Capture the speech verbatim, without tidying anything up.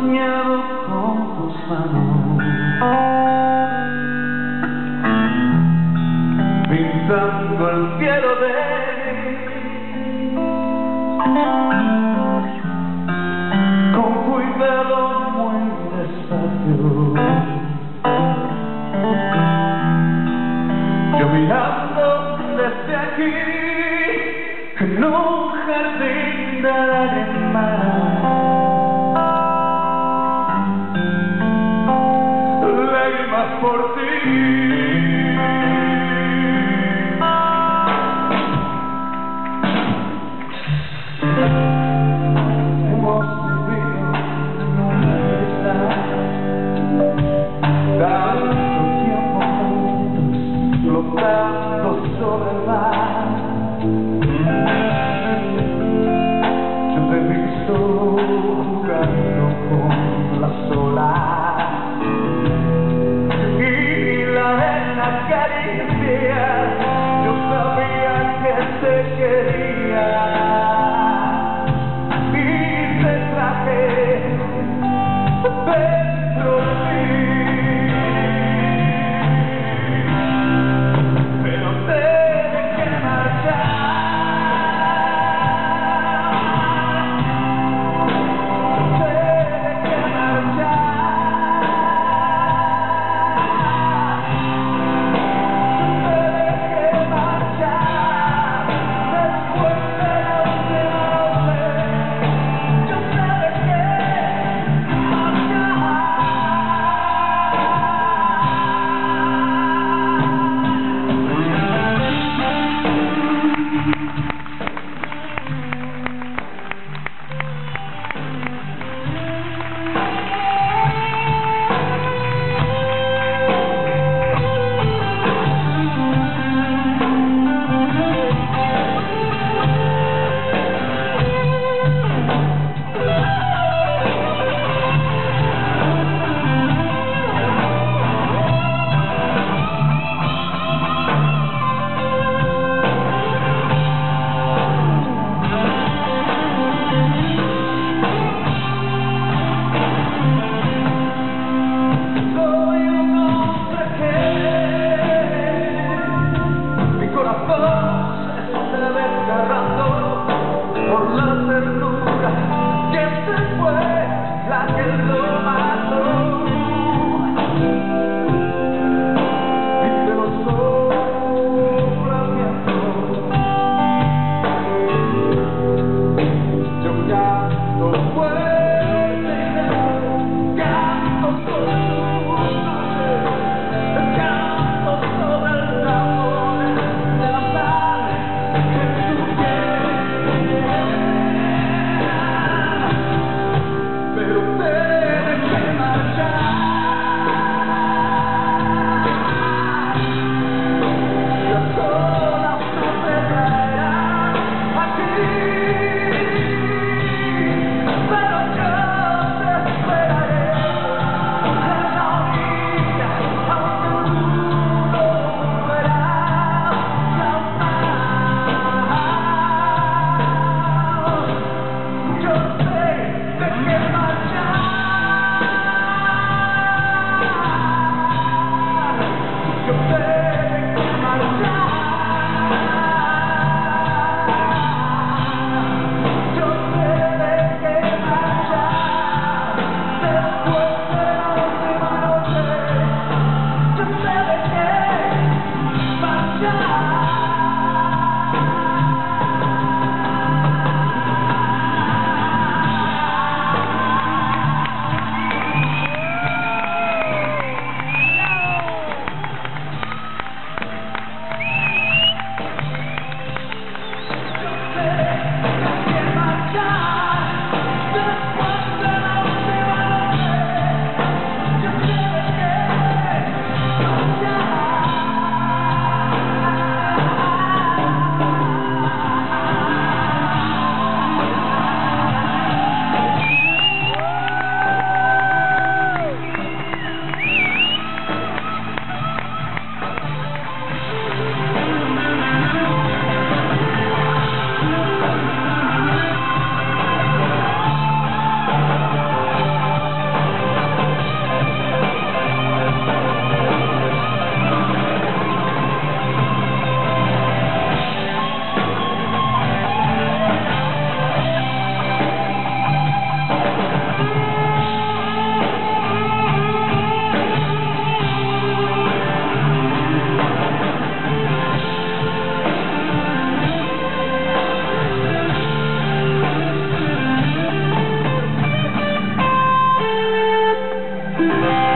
soñado con tus manos, pintando el cielo de con cuidado, muy despacio. Yo mirando desde aquí en un jardín de arena, lágrimas por ti. Hemos vivido en una isla tanto tiempo juntos, flotando sobre el mar. Yo te he visto jugando con las olas y la arena acaricia. Yo sabía que te quería y te traje dentro de mí, pero te dejé marchar. Thank you.